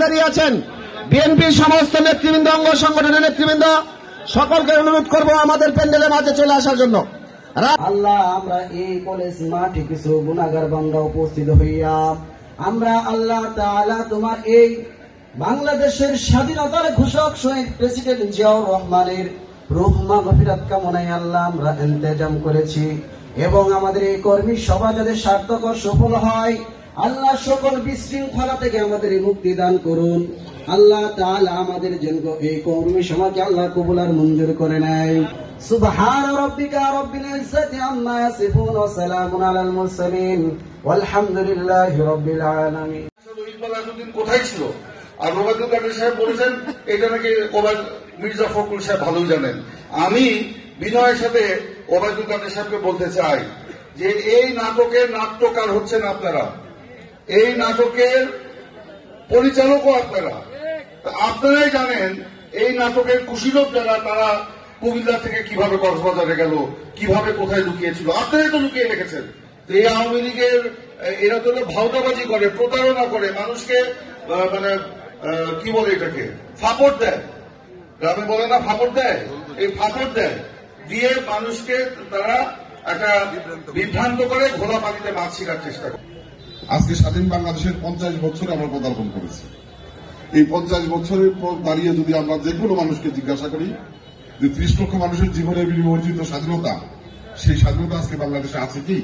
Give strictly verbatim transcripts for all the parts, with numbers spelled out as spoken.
দাঁড়িয়ে আছেন বিএনপির সমস্ত নেতৃবৃন্দ, অঙ্গ সংগঠনের নেতৃবৃন্দ, সকলকে অনুরোধ করব আমাদের প্যান্ডেলের মাঝে চলে আসার জন্য। আল্লাহ, আমরা এই কলেজ মাঠে কিছু গুনাহগার বান্দা উপস্থিত হইয়া আমরা আল্লাহ তাআলা তোমার এই বাংলাদেশের স্বাধীনতার ঘোষক শহীদ প্রেসিডেন্ট জিয়াউর রহমানের রূহ মাগফিরাত কামনায় আল্লাহ আমরা ইন্তেজাম করেছি এবং আমাদের এই কর্মী সভা যাতে সার্থক ও সফল হয় আল্লাহ সকল বিশৃঙ্খলা থেকে আমাদের মুক্তি দান করুন। আল্লাহ তাআলা আমাদের জন্য এই কর্মী সভাকে আল্লাহ কবুল আর মঞ্জুর করে নেয়। সুবহান রাব্বিকা রাব্বিল ইজ্জাতি আম্মা ইয়াসিফুন ওয়া সালামুন আলাল মুরসালিন ওয়ালহামদুলিল্লাহি রাব্বিল আলামিন। ইকবাল আজউদ্দিন কোথায় ছিল? আর ওবায়দুল কাদের সাহেব বলেছেন এটা নাকি ওবায়দ মির্জা ফখরুল সাহেব ভালোই জানেন। আমি বিনয়ের সাথে ওবায়দুল কাদের সাহেবকে বলতে চাই যে এই নাটকের নাট্যকার হচ্ছেন আপনারা, এই নাটকের পরিচালকও আপনারা। আপনারাই জানেন এই নাটকের কুশীলব যারা তারা কুমিল্লা থেকে কিভাবে কক্সবাজারে গেল, কিভাবে কোথায় লুকিয়েছিল, আপনারাই তো লুকিয়ে রেখেছেন। এই আওয়ামী লীগের এরা তো ভাওতাবাজি করে, প্রতারণা করে, মানুষকে মানে কি বলে এটাকে ফাপড় দেয়, গ্রামে বলে না ফাপড় দেয়, এই ফাপড় দেয় দিয়ে মানুষকে তারা একটা বিভ্রান্ত করে ঘোলা পানিতে মাছ ছিঁড়ার চেষ্টা করে। আজকে স্বাধীন বাংলাদেশের পঞ্চাশ বছর আমরা পদার্পণ করেছি। এই পঞ্চাশ বছরের পর দাঁড়িয়ে যদি আমরা যে কোনো মানুষকে জিজ্ঞাসা করি যে ত্রিশ লক্ষ মানুষের জীবনের বিনিময়ে অর্জিত স্বাধীনতা, সেই স্বাধীনতা আজকে বাংলাদেশে আছে কি?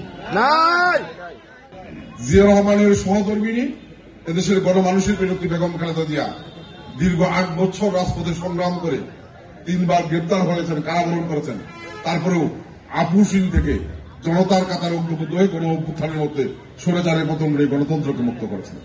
জিয়া রহমানের সহধর্মিনী এদেশের গণমানুষের প্রেরত্রী বেগম খালেদা জিয়া দীর্ঘ আট বছর রাজপথে সংগ্রাম করে তিনবার গ্রেপ্তার হয়েছেন, কারাবরণ করেছেন। তারপরেও আপুসিন থেকে জনতার কাতারে ঐক্যবদ্ধ হয়ে গণ অভ্যুত্থানের মধ্যে সরে যাওয়ার প্রথম গণতন্ত্রকে মুক্ত করেছেন।